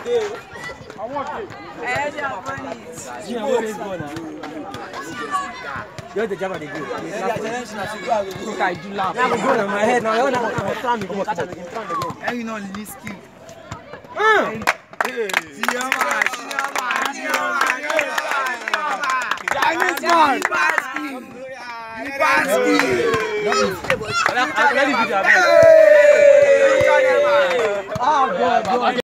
You're the Java. I do laugh. Now I'm going on my head now. You're not trying to go. And you know, this kid. Oh, God.